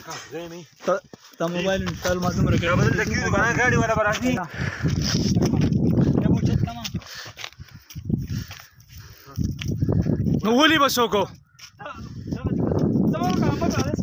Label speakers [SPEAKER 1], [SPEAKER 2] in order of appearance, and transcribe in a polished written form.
[SPEAKER 1] تا موبائل انسٹال معلوم رکھے
[SPEAKER 2] گاڑی والا برادری
[SPEAKER 1] ولی بسوں کو